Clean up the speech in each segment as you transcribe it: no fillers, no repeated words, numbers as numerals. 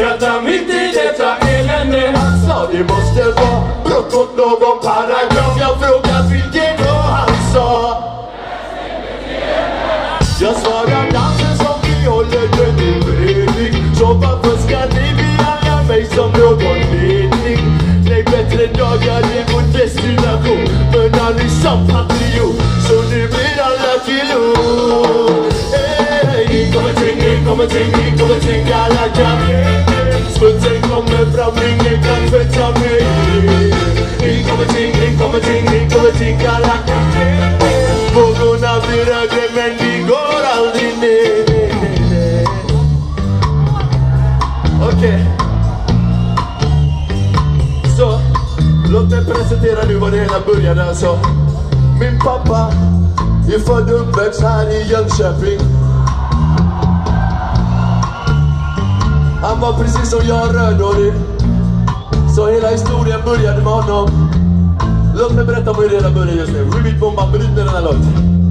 skrattar mitt i detta elände. Han sa det måste vara brott mot någon paragraf. Jag frågat vilken och han sa jag svarar dansen som vi håller den evig. Så varför ska ni behandla mig som någon ledning? Nej, bättre dagar är vår destination. Men aldrig som patriot, så nu blir alla till ord. Ni kommer tänka alla kan. Smutsen kommer fram, ingen kan tvätta mig. Ni kommer tänka alla kan. Vågorna blir högre men vi går aldrig ner. Okej. Så, låt mig presentera nu vad det hela började alltså. Min pappa är född och uppväxt här i Jönköping. Han var precis som jag rödhårig. Så hela historien började med honom. Låt mig berätta vad det hela började just nu. Ribbit bomba, bryt med den här låten.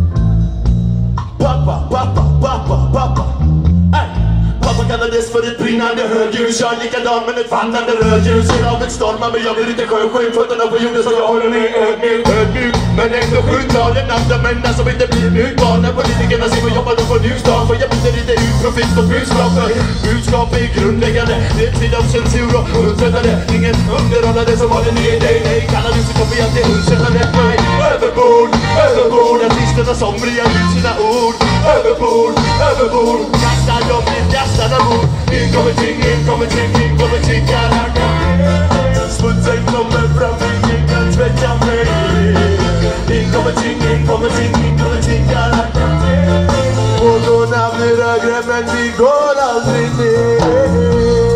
Pappa. Pappa kallades för ett brinnande högljus. Jag är likadan men ett vandrande rödljus. Ser av ett storm men jag blir inte sjöskyn. Fötterna på jorden så jag håller mig ödmjuk. Men ändå skjutalen andra människor som inte blir mjukbar. När politikerna ser vad jobbar de på njusdag. För jag byter inte ut profit och budskap. För budskap är grundläggande. Det är tid av censur och undsättande. Ingen underhållande som håller ner dig. Nej, kallar du sig kopi att det är undsättande. Nej, överbord. Artisterna som bryr ut sina ord. Överbord. Kastar dem i kastarna mot. In kommer ting smutsen kommer fram, ingen kan tvätta mig. In kommer ting vågorna blir högre men vi går aldrig ner.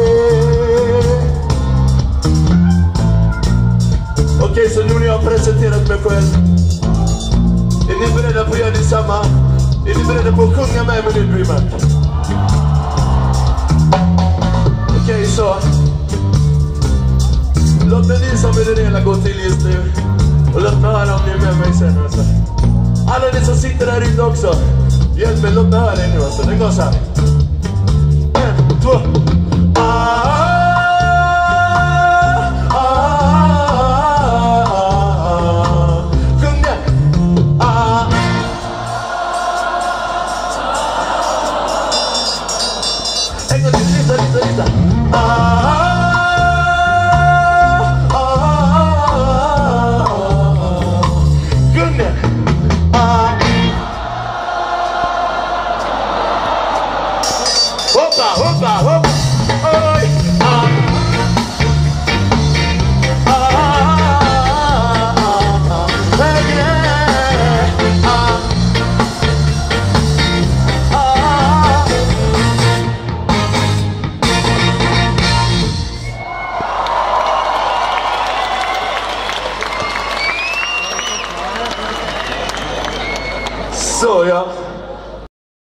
Okej, så nu när jag har presenterat mig själv, är ni beredda på att göra detsamma? Är ni beredda på att sjunga med mig nu, Dreamer? Okej, så låt mig visa hur det hela går till just nu. Och låt mig höra om ni är med mig sen alltså. Alla ni som sitter där ute också, hjälp mig, låt mig höra er nu alltså. Den går så här. 1, 2. Sjung det. En gång till, lyssna.